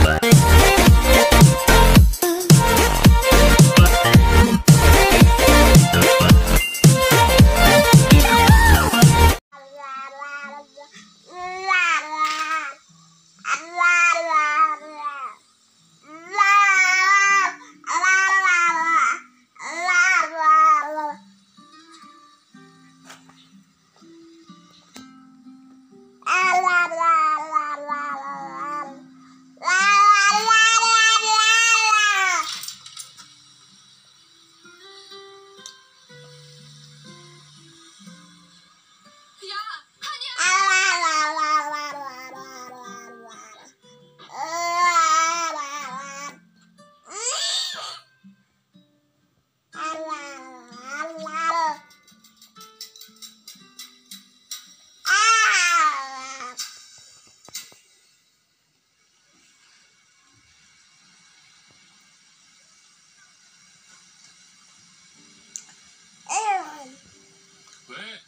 왜?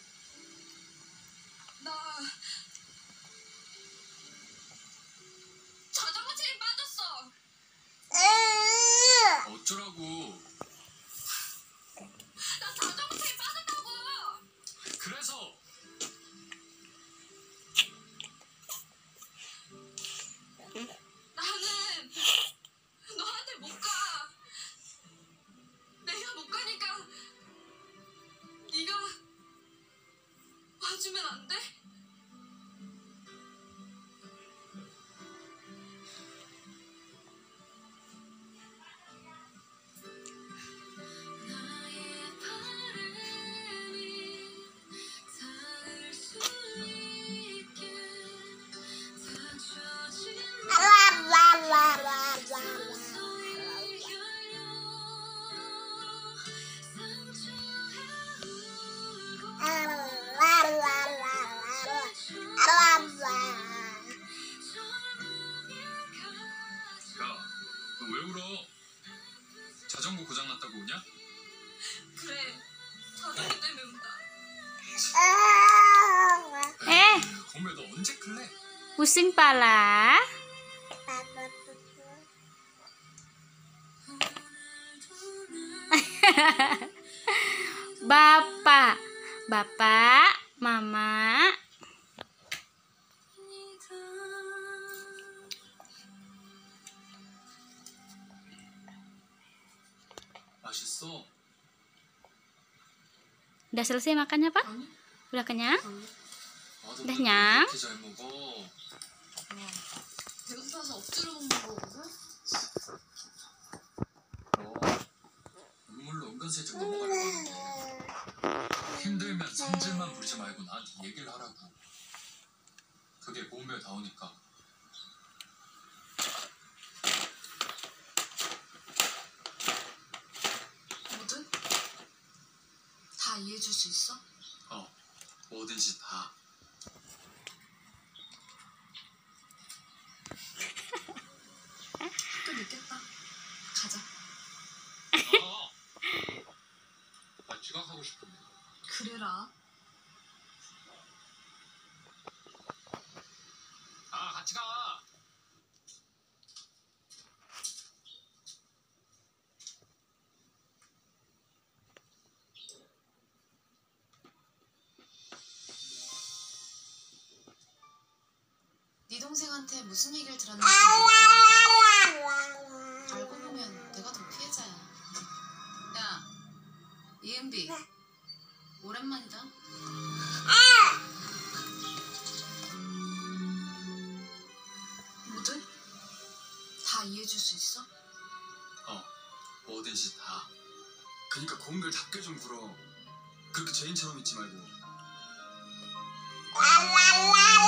나 자전거 체인 빠졌어. 어쩌라고? 나 자전거 체인 빠졌다고. 그래서 나는 너한테 못 가. 내가 못 가니까 네가 와주면 안 돼? 너 왜 울어? 자전거 고장났다고 우냐? 그래, 자전거 때문에 운다. 건배 너 언제 클래? Pusing pala. Bapak, bapak, mama. 맛있어? Udah selesai makannya, Pak? Udah kenyang? 나도 네, 냥. 이렇게 잘 먹어. 배고파서 억지로 먹는 거거든? 눈물로 은근슬쩍 넘어가려고 하는데 힘들면 성질만 부리지 말고 나한테 얘기를 하라고. 그게 고운별 다우니까. 뭐든 다 이해해줄 수 있어? 뭐든지 다. 학교 늦겠다. 가자. 나 지각하고 싶은데. 그래라. 같이 가. 네 동생한테 무슨 얘기를 들었는지 모르겠는데 알고 보면 내가 더 피해자야. 야, 이은비, 오랜만이다. 뭐든 다 이해해줄 수 있어? 뭐든지 다. 그니까 고운별 답게 좀 굴어. 그렇게 죄인처럼 있지 말고.